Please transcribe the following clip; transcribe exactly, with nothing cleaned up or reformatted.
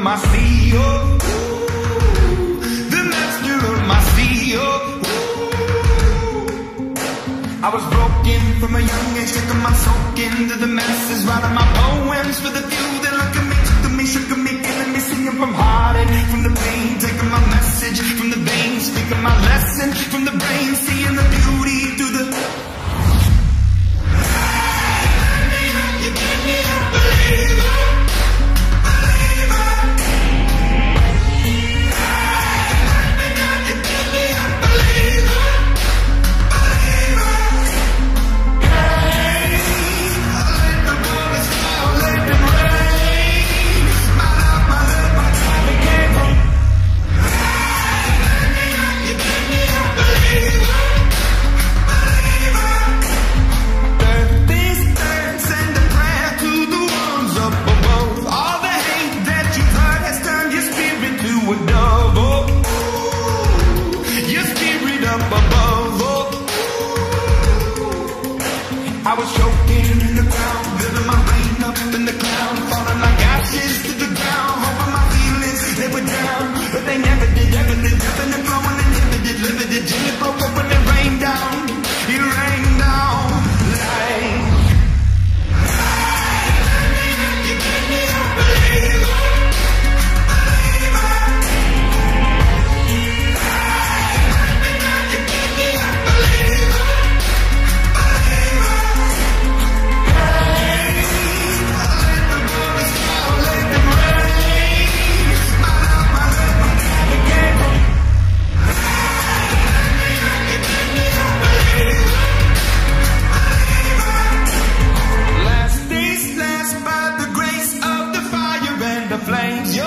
my sea, oh, ooh, the master of my sea, oh, ooh. I was broken from a young age, taking my soak into the masses, writing my poems for the few that look at me, took me, shook me, killing me, singing from heartache, from the pain, taking my message from the veins, speaking my lesson from the brain, seeing the beauty through the. You give me a believer, believer. You give me a believer, believer. Hey, let the bullets fall, let them rain. My love, my love, my time again. You give me a believer, believer. Turn this turn, send a prayer to the ones up above. All the hate that you've heard has turned your spirit to a dove. Oh, ooh, your spirit up above. Oh, ooh. I was choking in the ground, building my rain up in the cloud, falling like ashes to the ground, hoping my feelings they were down, but they never did, ever did, ebbing and flowing, inhibited, limited, till it broke up when it rained down, it rained down like. You give me a believer, believer. You give me a believer, believer. Hey, let the bullets fall, let them rain. My love, my love, my time again. You give me a believer, believer. Last days last by the grace of the fire and the flames.